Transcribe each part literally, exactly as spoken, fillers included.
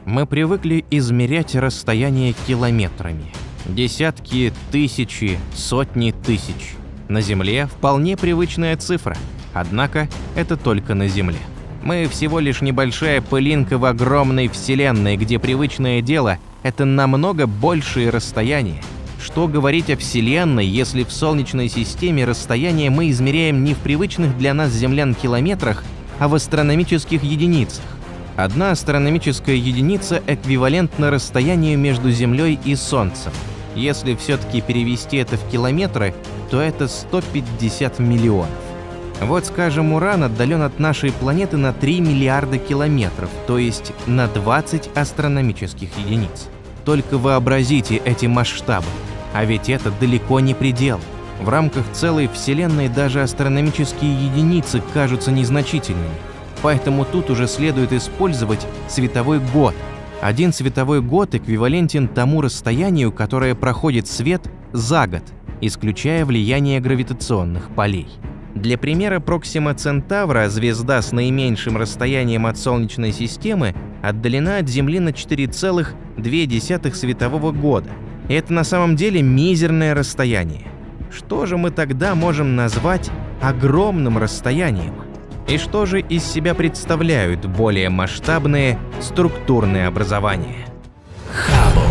Мы привыкли измерять расстояние километрами. Десятки, тысячи, сотни тысяч. На Земле вполне привычная цифра. Однако это только на Земле. Мы всего лишь небольшая пылинка в огромной Вселенной, где привычное дело — это намного большие расстояния. Что говорить о Вселенной, если в Солнечной системе расстояние мы измеряем не в привычных для нас землян километрах, а в астрономических единицах? Одна астрономическая единица эквивалентна расстоянию между Землей и Солнцем. Если все-таки перевести это в километры, то это сто пятьдесят миллионов. Вот, скажем, Уран отдален от нашей планеты на три миллиарда километров, то есть на двадцать астрономических единиц. Только вообразите эти масштабы. А ведь это далеко не предел. В рамках целой Вселенной даже астрономические единицы кажутся незначительными. Поэтому тут уже следует использовать световой год. Один световой год эквивалентен тому расстоянию, которое проходит свет за год, исключая влияние гравитационных полей. Для примера, Проксима Центавра, звезда с наименьшим расстоянием от Солнечной системы, отдалена от Земли на четыре целых две десятых светового года. И это на самом деле мизерное расстояние. Что же мы тогда можем назвать огромным расстоянием? И что же из себя представляют более масштабные структурные образования? Хаббл.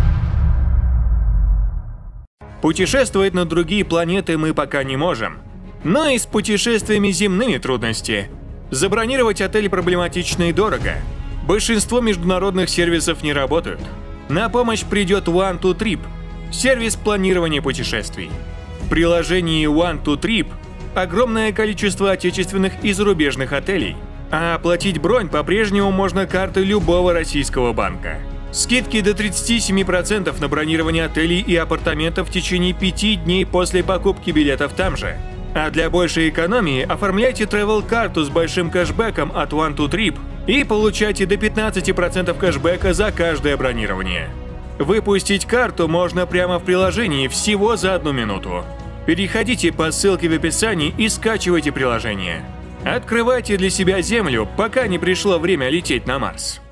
Путешествовать на другие планеты мы пока не можем. Но и с путешествиями земными трудности. Забронировать отель проблематично и дорого. Большинство международных сервисов не работают. На помощь придет One to Trip – сервис планирования путешествий. В приложении One to Trip огромное количество отечественных и зарубежных отелей, а оплатить бронь по-прежнему можно картой любого российского банка. Скидки до тридцати семи процентов на бронирование отелей и апартаментов в течение пяти дней после покупки билетов там же. А для большей экономии оформляйте travel-карту с большим кэшбэком от One to Trip и получайте до пятнадцати процентов кэшбэка за каждое бронирование. Выпустить карту можно прямо в приложении всего за одну минуту. Переходите по ссылке в описании и скачивайте приложение. Открывайте для себя Землю, пока не пришло время лететь на Марс.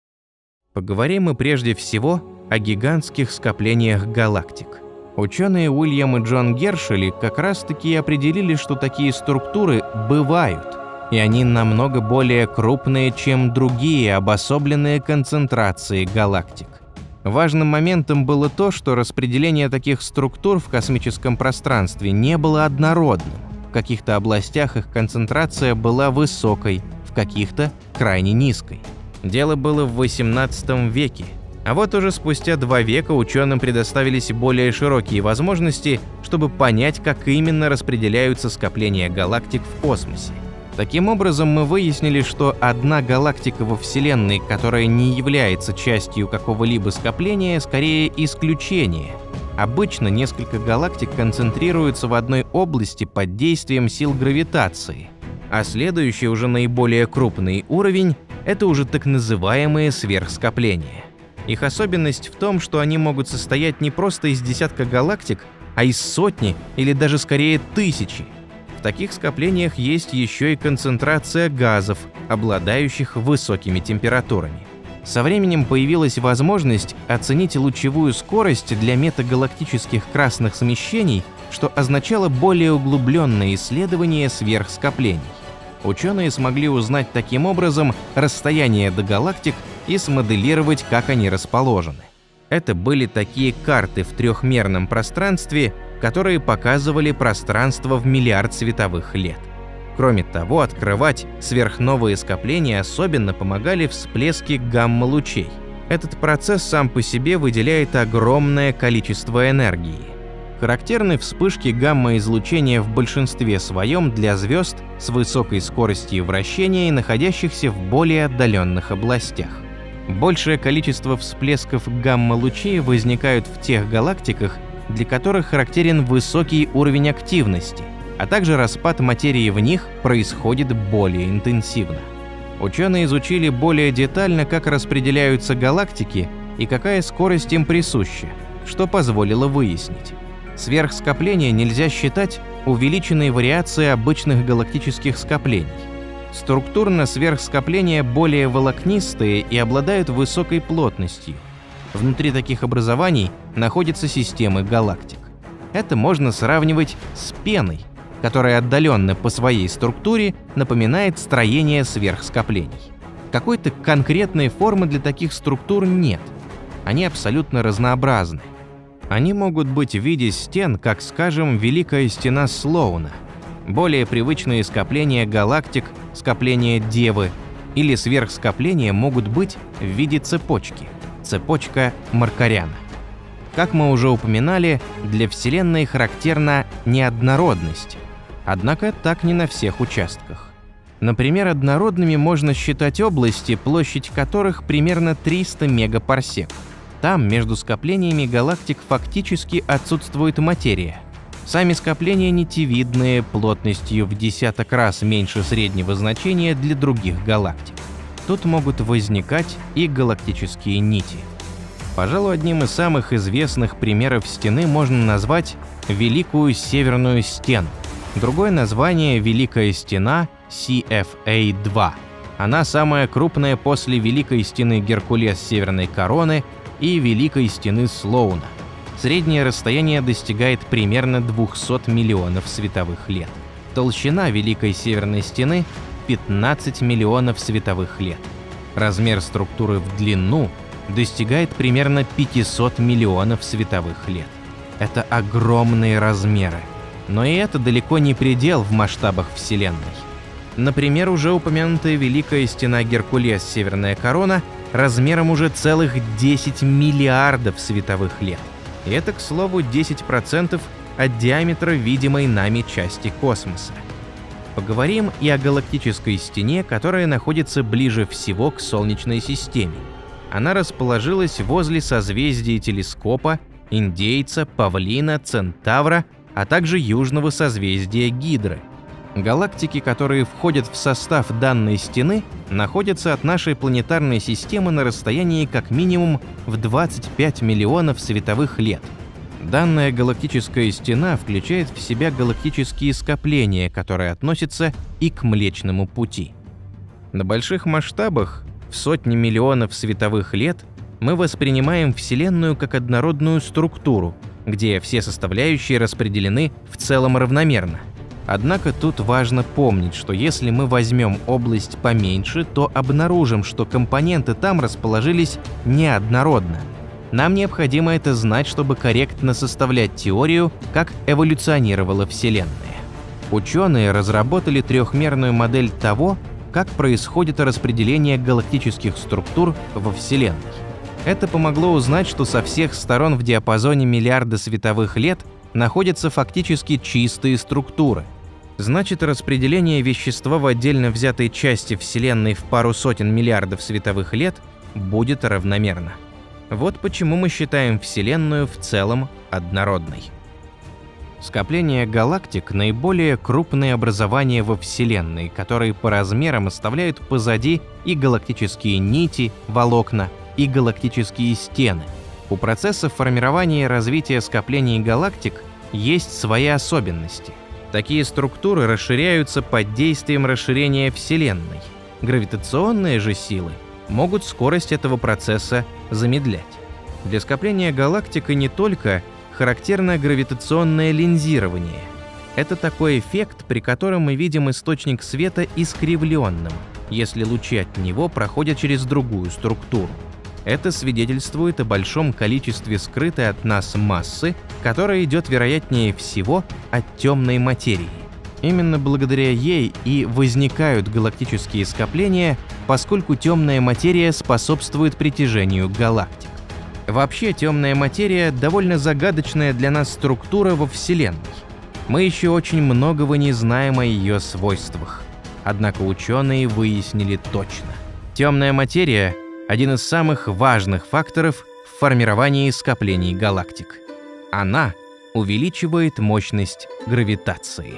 Поговорим мы прежде всего о гигантских скоплениях галактик. Ученые Уильям и Джон Гершели как раз-таки определили, что такие структуры бывают, и они намного более крупные, чем другие обособленные концентрации галактик. Важным моментом было то, что распределение таких структур в космическом пространстве не было однородным. В каких-то областях их концентрация была высокой, в каких-то крайне низкой. Дело было в восемнадцатом веке. А вот уже спустя два века ученым предоставились более широкие возможности, чтобы понять, как именно распределяются скопления галактик в космосе. Таким образом, мы выяснили, что одна галактика во Вселенной, которая не является частью какого-либо скопления, скорее исключение. Обычно несколько галактик концентрируются в одной области под действием сил гравитации, а следующий, уже наиболее крупный уровень – это уже так называемые сверхскопления. Их особенность в том, что они могут состоять не просто из десятка галактик, а из сотни или даже скорее тысячи. В таких скоплениях есть еще и концентрация газов, обладающих высокими температурами. Со временем появилась возможность оценить лучевую скорость для метагалактических красных смещений, что означало более углубленное исследование сверхскоплений. Ученые смогли узнать таким образом расстояние до галактик и смоделировать, как они расположены. Это были такие карты в трехмерном пространстве, которые показывали пространство в миллиард световых лет. Кроме того, открывать сверхновые скопления особенно помогали всплески гамма-лучей. Этот процесс сам по себе выделяет огромное количество энергии. Характерны вспышки гамма-излучения в большинстве своем для звезд с высокой скоростью вращения и находящихся в более отдаленных областях. Большее количество всплесков гамма-лучей возникают в тех галактиках, для которых характерен высокий уровень активности, а также распад материи в них происходит более интенсивно. Ученые изучили более детально, как распределяются галактики и какая скорость им присуща, что позволило выяснить. Сверхскопления нельзя считать увеличенной вариацией обычных галактических скоплений. Структурно сверхскопления более волокнистые и обладают высокой плотностью. Внутри таких образований находятся системы галактик. Это можно сравнивать с пеной, которая отдаленно по своей структуре напоминает строение сверхскоплений. Какой-то конкретной формы для таких структур нет. Они абсолютно разнообразны. Они могут быть в виде стен, как, скажем, Великая стена Слоуна, более привычные скопления галактик, скопления Девы, или сверхскопления могут быть в виде цепочки, цепочка Маркаряна. Как мы уже упоминали, для Вселенной характерна неоднородность, однако так не на всех участках. Например, однородными можно считать области, площадь которых примерно триста мегапарсек. Там между скоплениями галактик фактически отсутствует материя. Сами скопления нитевидные, плотностью в десяток раз меньше среднего значения для других галактик. Тут могут возникать и галактические нити. Пожалуй, одним из самых известных примеров стены можно назвать Великую Северную стену. Другое название — Великая стена си эф эй два. Она самая крупная после Великой стены Геркулес Северной Короны и Великой стены Слоуна. Среднее расстояние достигает примерно двухсот миллионов световых лет. Толщина Великой Северной стены — пятнадцать миллионов световых лет. Размер структуры в длину достигает примерно пятисот миллионов световых лет. Это огромные размеры. Но и это далеко не предел в масштабах Вселенной. Например, уже упомянутая Великая стена Геркулес Северная Корона размером уже целых десять миллиардов световых лет. И это, к слову, десять процентов от диаметра видимой нами части космоса. Поговорим и о галактической стене, которая находится ближе всего к Солнечной системе. Она расположилась возле созвездий Телескопа, Индейца, Павлина, Центавра, а также южного созвездия Гидры. Галактики, которые входят в состав данной стены, находятся от нашей планетарной системы на расстоянии как минимум в двадцать пять миллионов световых лет. Данная галактическая стена включает в себя галактические скопления, которые относятся и к Млечному Пути. На больших масштабах, в сотни миллионов световых лет, мы воспринимаем Вселенную как однородную структуру, где все составляющие распределены в целом равномерно. Однако тут важно помнить, что если мы возьмем область поменьше, то обнаружим, что компоненты там расположились неоднородно. Нам необходимо это знать, чтобы корректно составлять теорию, как эволюционировала Вселенная. Ученые разработали трехмерную модель того, как происходит распределение галактических структур во Вселенной. Это помогло узнать, что со всех сторон в диапазоне миллиарда световых лет находятся фактически чистые структуры. Значит, распределение вещества в отдельно взятой части Вселенной в пару сотен миллиардов световых лет будет равномерно. Вот почему мы считаем Вселенную в целом однородной. Скопление галактик — наиболее крупные образования во Вселенной, которые по размерам оставляют позади и галактические нити, волокна, и галактические стены. У процессов формирования и развития скоплений галактик есть свои особенности. Такие структуры расширяются под действием расширения Вселенной. Гравитационные же силы могут скорость этого процесса замедлять. Для скопления галактик и не только характерно гравитационное линзирование. Это такой эффект, при котором мы видим источник света искривленным, если лучи от него проходят через другую структуру. Это свидетельствует о большом количестве скрытой от нас массы, которая идет, вероятнее всего, от темной материи. Именно благодаря ей и возникают галактические скопления, поскольку темная материя способствует притяжению галактик. Вообще, темная материя — довольно загадочная для нас структура во Вселенной. Мы еще очень многого не знаем о ее свойствах. Однако ученые выяснили точно. Темная материя — один из самых важных факторов в формировании скоплений галактик. Она увеличивает мощность гравитации.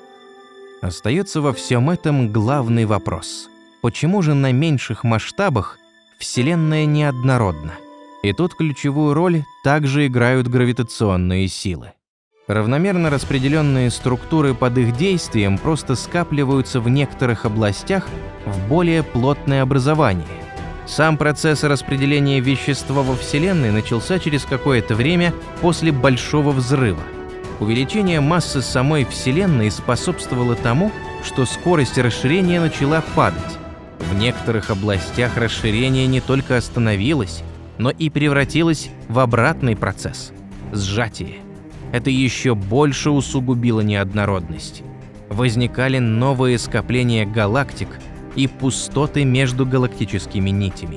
Остается во всем этом главный вопрос. Почему же на меньших масштабах Вселенная неоднородна? И тут ключевую роль также играют гравитационные силы. Равномерно распределенные структуры под их действием просто скапливаются в некоторых областях в более плотное образование. Сам процесс распределения вещества во Вселенной начался через какое-то время после Большого взрыва. Увеличение массы самой Вселенной способствовало тому, что скорость расширения начала падать. В некоторых областях расширение не только остановилось, но и превратилось в обратный процесс – сжатие. Это еще больше усугубило неоднородность. Возникали новые скопления галактик и пустоты между галактическими нитями.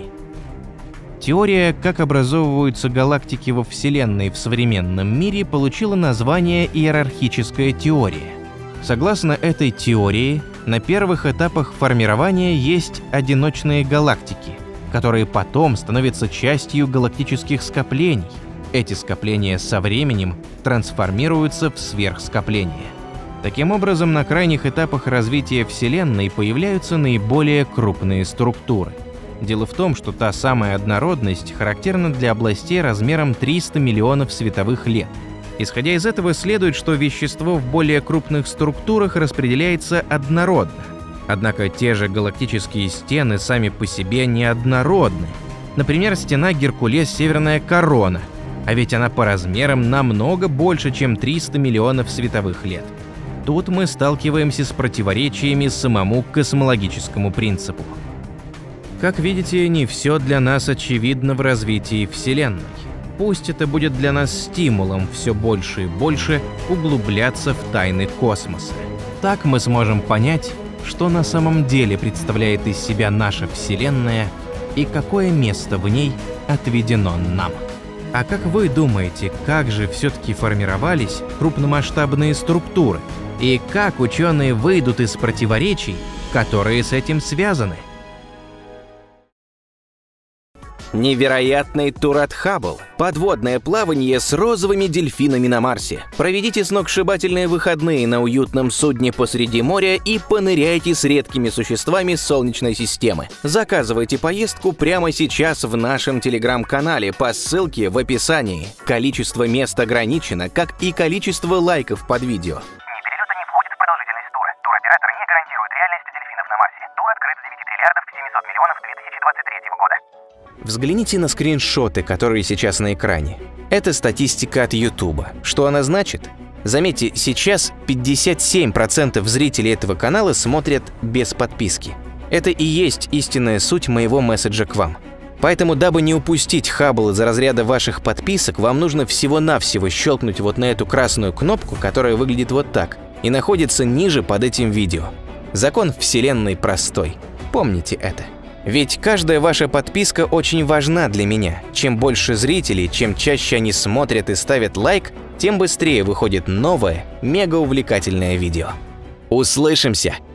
Теория, как образовываются галактики во Вселенной в современном мире, получила название иерархическая теория. Согласно этой теории, на первых этапах формирования есть одиночные галактики, которые потом становятся частью галактических скоплений. Эти скопления со временем трансформируются в сверхскопления. Таким образом, на крайних этапах развития Вселенной появляются наиболее крупные структуры. Дело в том, что та самая однородность характерна для областей размером триста миллионов световых лет. Исходя из этого, следует, что вещество в более крупных структурах распределяется однородно. Однако те же галактические стены сами по себе неоднородны. Например, стена Геркулес-Северная Корона, а ведь она по размерам намного больше, чем триста миллионов световых лет. Тут мы сталкиваемся с противоречиями самому космологическому принципу. Как видите, не все для нас очевидно в развитии Вселенной. Пусть это будет для нас стимулом все больше и больше углубляться в тайны космоса. Так мы сможем понять, что на самом деле представляет из себя наша Вселенная и какое место в ней отведено нам. А как вы думаете, как же все-таки формировались крупномасштабные структуры? И как ученые выйдут из противоречий, которые с этим связаны? Невероятный тур от Хаббл. Подводное плавание с розовыми дельфинами на Марсе. Проведите сногсшибательные выходные на уютном судне посреди моря и поныряйте с редкими существами Солнечной системы. Заказывайте поездку прямо сейчас в нашем телеграм-канале по ссылке в описании. Количество мест ограничено, как и количество лайков под видео. Перелеты не входят в продолжительность тура. Туроператор не гарантирует реальность дельфинов на Марсе. Тур открыт с девяти триллиардов семисот миллионов две тысячи двадцать третьего года. Взгляните на скриншоты, которые сейчас на экране. Это статистика от Ютуба. Что она значит? Заметьте, сейчас пятьдесят семь процентов зрителей этого канала смотрят без подписки. Это и есть истинная суть моего месседжа к вам. Поэтому, дабы не упустить Хаббл из-за разряда ваших подписок, вам нужно всего-навсего щелкнуть вот на эту красную кнопку, которая выглядит вот так, и находится ниже под этим видео. Закон Вселенной простой. Помните это. Ведь каждая ваша подписка очень важна для меня. Чем больше зрителей, чем чаще они смотрят и ставят лайк, тем быстрее выходит новое, мега увлекательное видео. Услышимся!